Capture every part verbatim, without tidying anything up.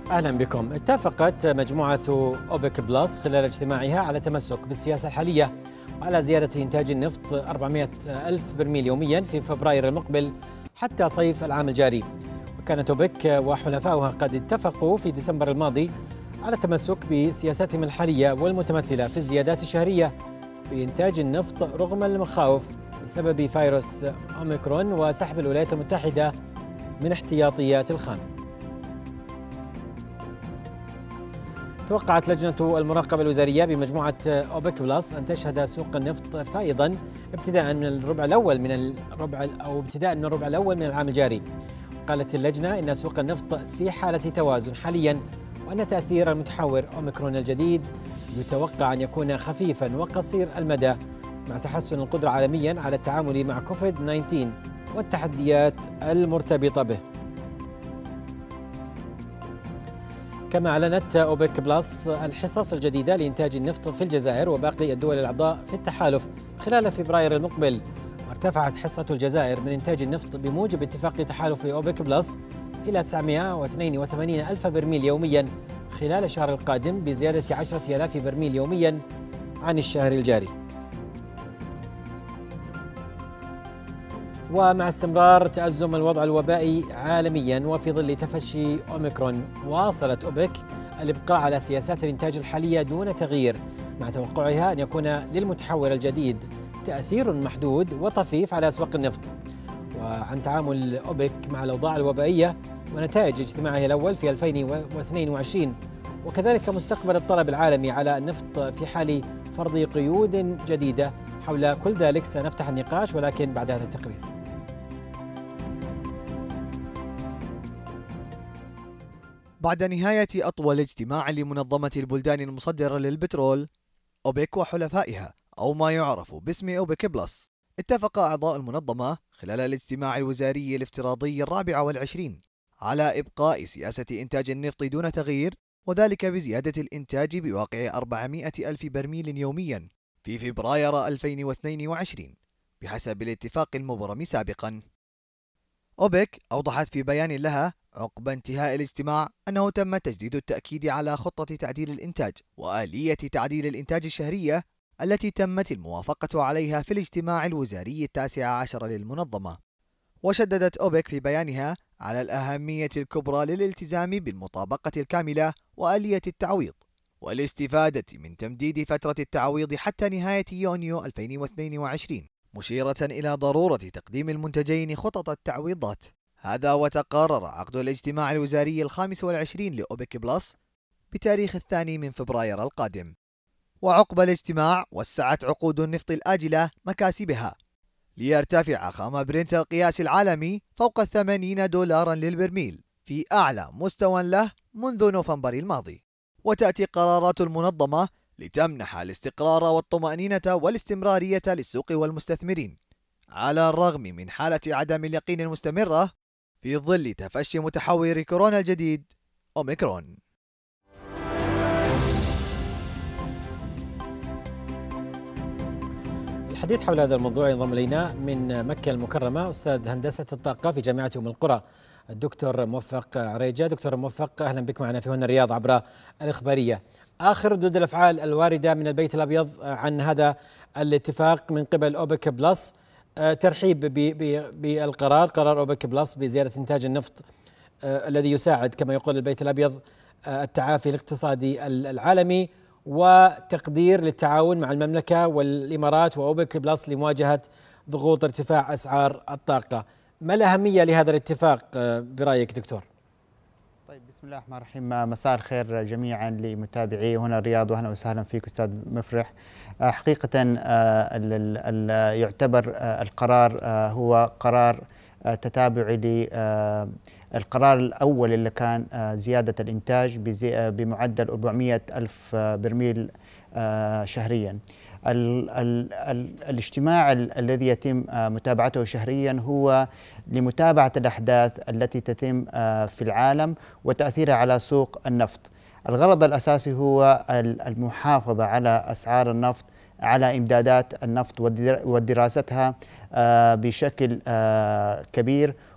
أهلا بكم. اتفقت مجموعة أوبك بلس خلال اجتماعها على تمسك بالسياسة الحالية وعلى زيادة إنتاج النفط أربعمائة ألف برميل يوميا في فبراير المقبل حتى صيف العام الجاري. وكانت أوبك وحلفاؤها قد اتفقوا في ديسمبر الماضي على التمسك بسياستهم الحالية والمتمثلة في الزيادات الشهرية بإنتاج النفط رغم المخاوف بسبب فيروس أوميكرون وسحب الولايات المتحدة من احتياطيات الخام. توقعت لجنة المراقبة الوزارية بمجموعة أوبك بلس أن تشهد سوق النفط فائضا ابتداء من الربع الأول من الربع أو ابتداء من الربع الأول من العام الجاري. قالت اللجنة إن سوق النفط في حالة توازن حاليا، وأن تأثير المتحور أوميكرون الجديد يتوقع أن يكون خفيفا وقصير المدى مع تحسن القدرة عالميا على التعامل مع كوفيد تسعة عشر والتحديات المرتبطة به. كما أعلنت أوبك بلس الحصص الجديدة لإنتاج النفط في الجزائر وباقي الدول الأعضاء في التحالف خلال فبراير المقبل. وارتفعت حصة الجزائر من إنتاج النفط بموجب اتفاق تحالف أوبك بلس إلى تسعمائة واثنين وثمانين ألف برميل يوميا خلال الشهر القادم بزيادة عشرة آلاف برميل يوميا عن الشهر الجاري. ومع استمرار تأزم الوضع الوبائي عالميا وفي ظل تفشي أوميكرون، واصلت أوبك الإبقاء على سياسات الإنتاج الحالية دون تغيير، مع توقعها أن يكون للمتحور الجديد تأثير محدود وطفيف على أسواق النفط. وعن تعامل أوبك مع الأوضاع الوبائية ونتائج اجتماعها الأول في ألفين واثنين وعشرين، وكذلك مستقبل الطلب العالمي على النفط في حال فرض قيود جديدة. حول كل ذلك سنفتح النقاش، ولكن بعد هذا التقرير. بعد نهاية أطول اجتماع لمنظمة البلدان المصدرة للبترول أوبك وحلفائها، أو ما يعرف باسم أوبك بلس، اتفق أعضاء المنظمة خلال الاجتماع الوزاري الافتراضي الرابع والعشرين على إبقاء سياسة إنتاج النفط دون تغيير، وذلك بزيادة الإنتاج بواقع أربعمائة ألف برميل يوميا في فبراير ألفين واثنين وعشرين بحسب الاتفاق المبرم سابقا. أوبك أوضحت في بيان لها عقب انتهاء الاجتماع أنه تم تجديد التأكيد على خطة تعديل الإنتاج وآلية تعديل الإنتاج الشهرية التي تمت الموافقة عليها في الاجتماع الوزاري التاسع عشر للمنظمة. وشددت أوبك في بيانها على الأهمية الكبرى للالتزام بالمطابقة الكاملة وآلية التعويض والاستفادة من تمديد فترة التعويض حتى نهاية يونيو ألفين واثنين وعشرين، مشيرة إلى ضرورة تقديم المنتجين خطط التعويضات. هذا وتقرر عقد الاجتماع الوزاري الخامس والعشرين لأوبك بلس بتاريخ الثاني من فبراير القادم. وعقب الاجتماع وسعت عقود النفط الآجلة مكاسبها ليرتفع خام برنت القياس العالمي فوق ثمانين دولارا للبرميل في أعلى مستوى له منذ نوفمبر الماضي. وتأتي قرارات المنظمة لتمنح الاستقرار والطمأنينة والاستمرارية للسوق والمستثمرين على الرغم من حالة عدم اليقين المستمرة في ظل تفشي متحور كورونا الجديد أوميكرون. الحديث حول هذا الموضوع ينضم إلينا من مكة المكرمة أستاذ هندسة الطاقة في جامعة أم القرى الدكتور موفق عريجة. دكتور موفق، أهلا بك معنا في هنا الرياض عبر الإخبارية. آخر ردود الأفعال الواردة من البيت الأبيض عن هذا الاتفاق من قبل أوبك بلس ترحيب بالقرار، قرار أوبك بلس بزيادة إنتاج النفط الذي يساعد كما يقول البيت الأبيض التعافي الاقتصادي العالمي، وتقدير للتعاون مع المملكة والإمارات وأوبك بلس لمواجهة ضغوط ارتفاع أسعار الطاقة. ما الأهمية لهذا الاتفاق برأيك دكتور؟ طيب، بسم الله الرحمن الرحيم. مساء الخير جميعا لمتابعي هنا الرياض، واهلا وسهلا فيك استاذ مفرح. حقيقة ال ال يعتبر القرار هو قرار تتابعي للقرار الأول اللي كان زيادة الإنتاج بمعدل أربعمائة ألف برميل شهريا. ال ال ال الاجتماع الذي يتم متابعته شهريا هو لمتابعة الأحداث التي تتم في العالم وتأثيرها على سوق النفط. الغرض الأساسي هو المحافظة على أسعار النفط، على إمدادات النفط ودراستها بشكل كبير،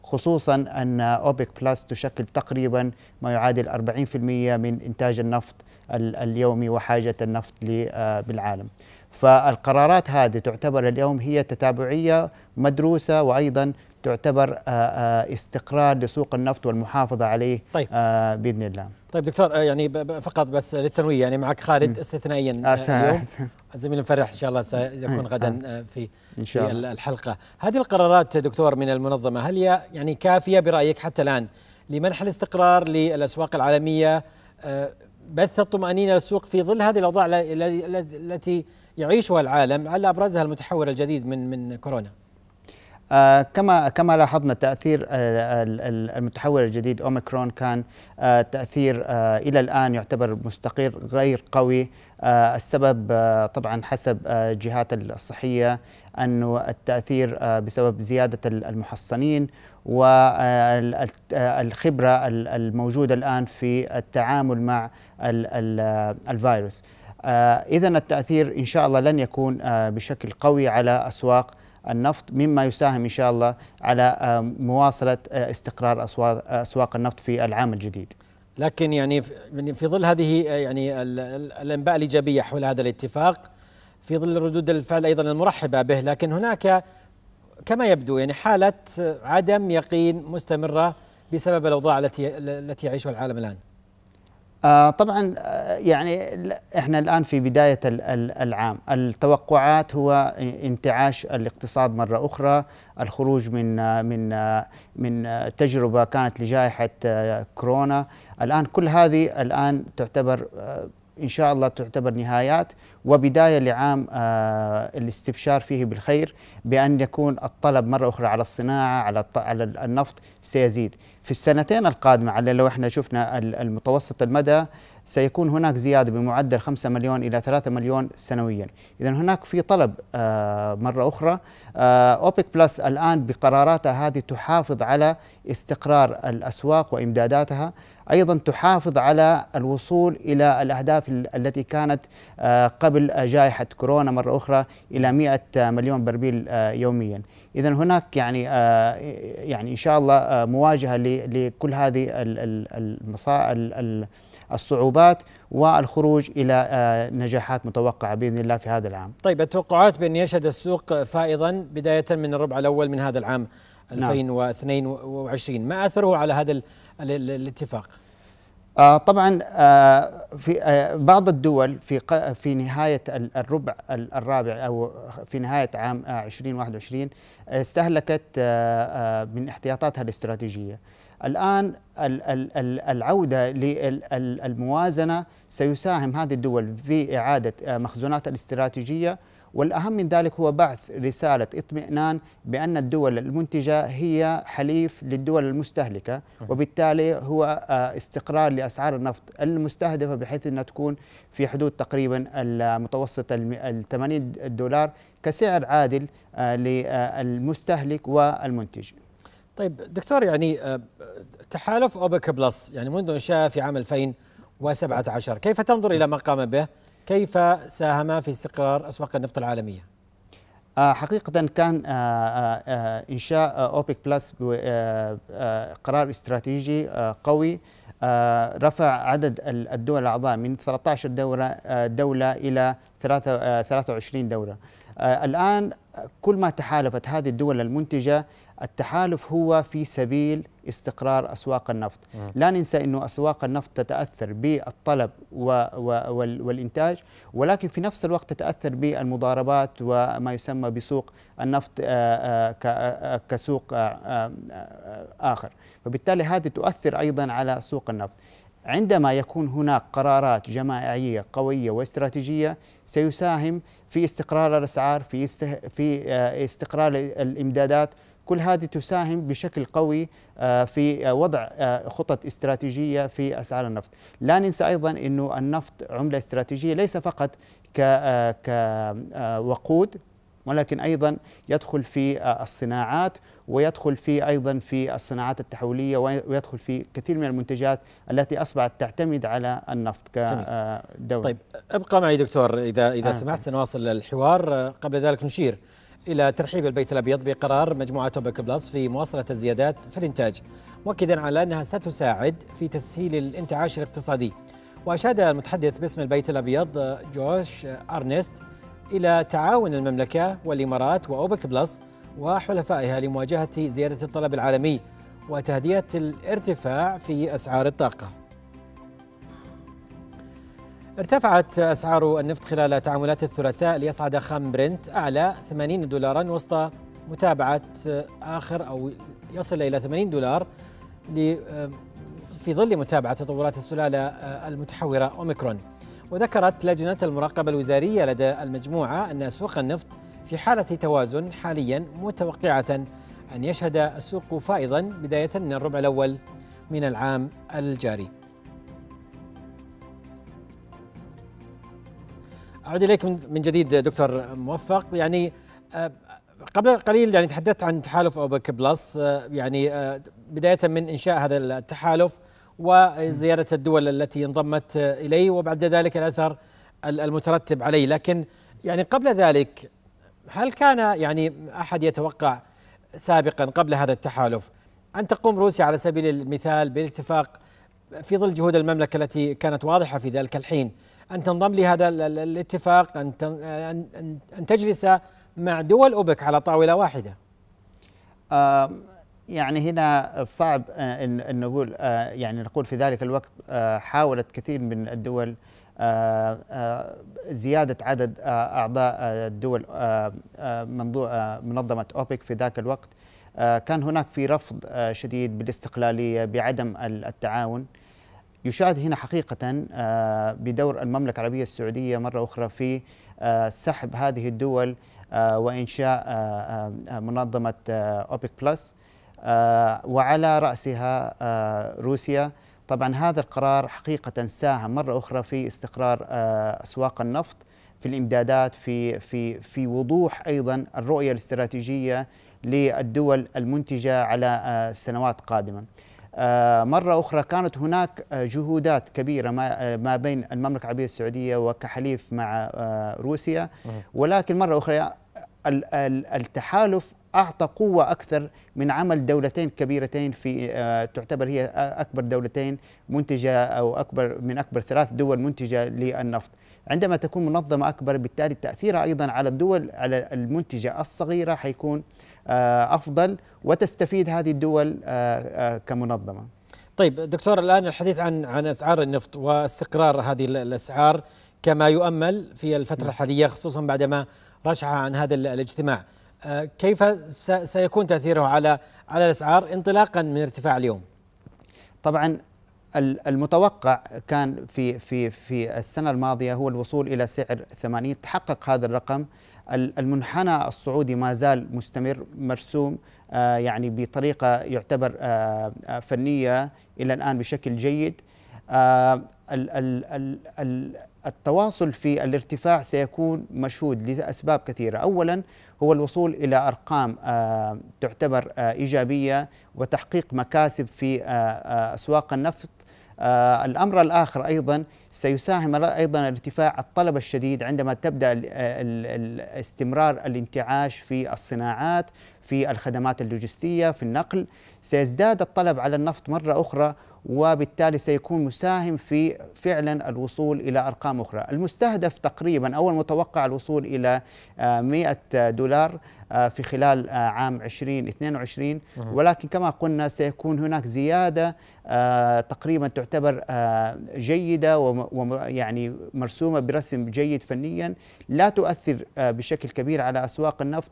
خصوصا أن أوبك بلس تشكل تقريبا ما يعادل أربعين بالمئة من إنتاج النفط اليومي وحاجة النفط بالعالم. فالقرارات هذه تعتبر اليوم هي تتابعية مدروسة، وأيضا تعتبر استقرار لسوق النفط والمحافظة عليه. طيب. بإذن الله. طيب دكتور، يعني فقط بس للتنويه، يعني معك خالد استثنائيا اليوم، الزميل مفرح إن شاء الله سيكون غدا في إن شاء في الله. الحلقة. هذه القرارات دكتور من المنظمة هل هي يعني كافية برأيك حتى الآن لمنح الاستقرار للأسواق العالمية، بث الطمأنينة للسوق في ظل هذه الأوضاع التي يعيشها العالم على أبرزها المتحور الجديد من من كورونا؟ آه كما كما لاحظنا تأثير آه المتحور الجديد أوميكرون كان آه تأثير آه إلى الآن يعتبر مستقر غير قوي. آه السبب آه طبعا حسب آه الجهات الصحية أنه التأثير آه بسبب زيادة المحصنين والخبرة الموجودة الآن في التعامل مع ال ال الفيروس. آه إذن التأثير إن شاء الله لن يكون آه بشكل قوي على أسواق النفط، مما يساهم إن شاء الله على مواصلة استقرار أسواق النفط في العام الجديد. لكن يعني في ظل هذه يعني الأنباء الإيجابية حول هذا الاتفاق، في ظل ردود الفعل أيضا المرحبة به، لكن هناك كما يبدو يعني حالة عدم يقين مستمرة بسبب الأوضاع التي التي يعيشها العالم الآن. آه طبعا يعني احنا الان في بدايه العام، التوقعات هو انتعاش الاقتصاد مره اخرى، الخروج من من من تجربه كانت لجائحه كورونا. الان كل هذه الان تعتبر ان شاء الله تعتبر نهايات وبدايه لعام الاستبشار فيه بالخير، بان يكون الطلب مره اخرى على الصناعه على على النفط سيزيد. في السنتين القادمة على لو احنا شفنا المتوسط المدى سيكون هناك زيادة بمعدل خمسة مليون إلى ثلاثة مليون سنويا. إذا هناك في طلب آه مرة أخرى. آه أوبك بلس الآن بقراراتها هذه تحافظ على استقرار الأسواق وإمداداتها، أيضا تحافظ على الوصول إلى الأهداف التي كانت آه قبل جائحة كورونا مرة أخرى إلى مئة مليون برميل آه يوميا. إذا هناك يعني آه يعني إن شاء الله آه مواجهة لكل هذه المصائب الصعوبات والخروج إلى آه نجاحات متوقعة بإذن الله في هذا العام. طيب التوقعات بأن يشهد السوق فائضا بداية من الربع الأول من هذا العام ألفين واثنين وعشرين، ما أثره على هذا ال ال الاتفاق؟ آه طبعا آه في آه بعض الدول في في نهاية الربع الرابع أو في نهاية عام ألفين وواحد وعشرين استهلكت آه آه من احتياطاتها الاستراتيجية. الآن العودة للموازنة سيساهم هذه الدول في إعادة مخزونات الاستراتيجية، والأهم من ذلك هو بعث رسالة اطمئنان بأن الدول المنتجة هي حليف للدول المستهلكة، وبالتالي هو استقرار لأسعار النفط المستهدفة بحيث أنها تكون في حدود تقريبا المتوسط ثمانين دولار كسعر عادل للمستهلك والمنتج. طيب دكتور، يعني تحالف أوبك بلس يعني منذ إنشاءه في عام ألفين وسبعة عشر، كيف تنظر إلى ما قام به؟ كيف ساهم في استقرار أسواق النفط العالمية؟ حقيقة كان إنشاء أوبك بلس قرار استراتيجي قوي، رفع عدد الدول الأعضاء من ثلاثة عشر دولة دولة إلى ثلاثة وعشرين دولة. الآن كل ما تحالفت هذه الدول المنتجة، التحالف هو في سبيل استقرار أسواق النفط. لا ننسى أنه أسواق النفط تتأثر بالطلب والإنتاج، ولكن في نفس الوقت تتأثر بالمضاربات وما يسمى بسوق النفط كسوق آخر، فبالتالي هذه تؤثر أيضا على سوق النفط. عندما يكون هناك قرارات جماعية قوية واستراتيجية سيساهم في استقرار الأسعار، في في استقرار الإمدادات. كل هذه تساهم بشكل قوي في وضع خطط استراتيجية في أسعار النفط. لا ننسى أيضا أنه النفط عملة استراتيجية ليس فقط كوقود، ولكن أيضا يدخل في الصناعات، ويدخل في أيضا في الصناعات التحولية، ويدخل في كثير من المنتجات التي أصبحت تعتمد على النفط كدولة. طيب ابقى معي دكتور، إذا إذا آه سمحت سنواصل الحوار. قبل ذلك نشير إلى ترحيب البيت الأبيض بقرار مجموعة أوبك بلس في مواصلة الزيادات في الإنتاج، مؤكدا على أنها ستساعد في تسهيل الانتعاش الاقتصادي. وأشاد المتحدث باسم البيت الأبيض جوش أرنست إلى تعاون المملكة والإمارات وأوبك بلس وحلفائها لمواجهة زيادة الطلب العالمي وتهدئة الارتفاع في أسعار الطاقة. ارتفعت أسعار النفط خلال تعاملات الثلاثاء ليصعد خام برنت أعلى ثمانين دولاراً وسط متابعة آخر أو يصل إلى ثمانين دولار في ظل متابعة تطورات السلالة المتحورة أوميكرون. وذكرت لجنة المراقبة الوزارية لدى المجموعة أن سوق النفط في حالة توازن حالياً، متوقعة أن يشهد السوق فائضاً بداية من الربع الأول من العام الجاري. أعود إليكم من جديد دكتور موفق. يعني قبل قليل يعني تحدثت عن تحالف أوبك بلس، يعني بداية من إنشاء هذا التحالف وزيادة الدول التي انضمت إليه وبعد ذلك الأثر المترتب عليه، لكن يعني قبل ذلك هل كان يعني أحد يتوقع سابقا قبل هذا التحالف أن تقوم روسيا على سبيل المثال بالاتفاق في ظل جهود المملكة التي كانت واضحة في ذلك الحين أن تنضم لهذا الاتفاق، أن أن تجلس مع دول أوبك على طاولة واحدة؟ آه يعني هنا صعب أن نقول، آه يعني نقول في ذلك الوقت آه حاولت كثير من الدول آه آه زيادة عدد آه أعضاء الدول آه آه منظمة أوبك في ذاك الوقت. آه كان هناك في رفض آه شديد بالاستقلالية، بعدم التعاون. يشاهد هنا حقيقة بدور المملكة العربية السعودية مرة أخرى في سحب هذه الدول وإنشاء منظمة أوبك بلس، وعلى رأسها روسيا. طبعا هذا القرار حقيقة ساهم مرة أخرى في استقرار أسواق النفط، في الإمدادات، في في في وضوح أيضا الرؤية الاستراتيجية للدول المنتجة على السنوات القادمة. مرة أخرى كانت هناك جهودات كبيرة ما بين المملكة العربية السعودية وكحليف مع روسيا، ولكن مرة أخرى التحالف أعطى قوة أكثر من عمل دولتين كبيرتين، في تعتبر هي أكبر دولتين منتجة أو أكبر من أكبر ثلاث دول منتجة للنفط. عندما تكون منظمة أكبر بالتالي تأثيرها أيضا على الدول على المنتجة الصغيرة حيكون أفضل، وتستفيد هذه الدول كمنظمة. طيب دكتور، الآن الحديث عن عن أسعار النفط واستقرار هذه الأسعار كما يؤمل في الفترة الحالية، خصوصا بعدما رشح عن هذا الاجتماع، كيف سيكون تأثيره على على الأسعار انطلاقا من ارتفاع اليوم؟ طبعا المتوقع كان في في في السنة الماضية هو الوصول إلى سعر ثمانين، تحقق هذا الرقم. المنحنى الصعودي ما زال مستمر، مرسوم آه يعني بطريقة يعتبر آه فنية إلى الآن بشكل جيد. آه ال ال ال ال التواصل في الارتفاع سيكون مشهود لأسباب كثيرة. أولا هو الوصول إلى أرقام آه تعتبر آه إيجابية وتحقيق مكاسب في آه آه أسواق النفط. آه الأمر الآخر أيضا سيساهم أيضا ارتفاع الطلب الشديد عندما تبدأ ال ال استمرار الانتعاش في الصناعات، في الخدمات اللوجستية، في النقل. سيزداد الطلب على النفط مرة أخرى، وبالتالي سيكون مساهم في فعلا الوصول إلى أرقام أخرى. المستهدف تقريبا أو المتوقع الوصول إلى مئة دولار في خلال عام ألفين واثنين وعشرين، ولكن كما قلنا سيكون هناك زيادة تقريبا تعتبر جيدة ويعني مرسومة برسم جيد فنيا، لا تؤثر بشكل كبير على أسواق النفط،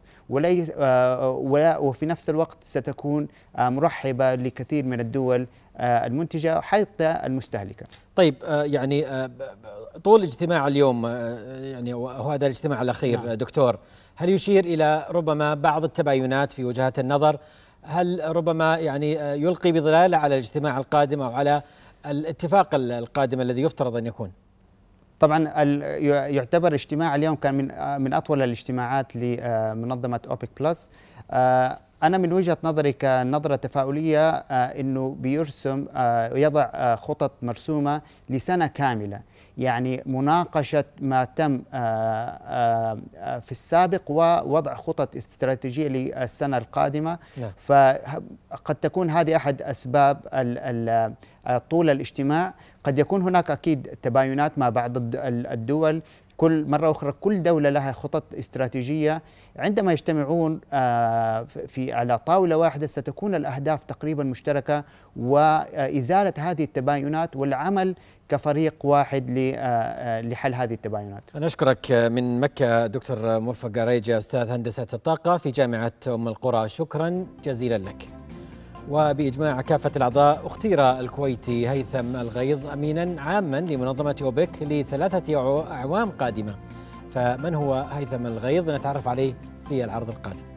وفي نفس الوقت ستكون مرحبة لكثير من الدول المنتجة حتى المستهلكة. طيب يعني طول اجتماع اليوم يعني وهذا الاجتماع الأخير نعم. دكتور، هل يشير إلى ربما بعض التباينات في وجهات النظر؟ هل ربما يعني يلقي بظلال على الاجتماع القادم أو على الاتفاق القادم الذي يفترض أن يكون؟ طبعا يعتبر اجتماع اليوم كان من من أطول الاجتماعات لمنظمة أوبك بلس. أنا من وجهة نظري كنظرة تفاؤلية أنه بيرسم ويضع خطط مرسومة لسنة كاملة، يعني مناقشة ما تم في السابق ووضع خطط استراتيجية للسنة القادمة. نعم. فقد تكون هذه أحد أسباب طول الاجتماع. قد يكون هناك أكيد تباينات مع بعض الدول، كل مرة أخرى كل دولة لها خطط استراتيجية. عندما يجتمعون في على طاولة واحدة ستكون الأهداف تقريبا مشتركة، وإزالة هذه التباينات والعمل كفريق واحد لحل هذه التباينات. أنا أشكرك من مكة دكتور موفق عريجة، أستاذ هندسة الطاقة في جامعة أم القرى، شكرا جزيلا لك. وبإجماع كافة الأعضاء اختير الكويتي هيثم الغيض أمينا عاما لمنظمة أوبك لثلاثة أعوام قادمة. فمن هو هيثم الغيض؟ نتعرف عليه في العرض القادم.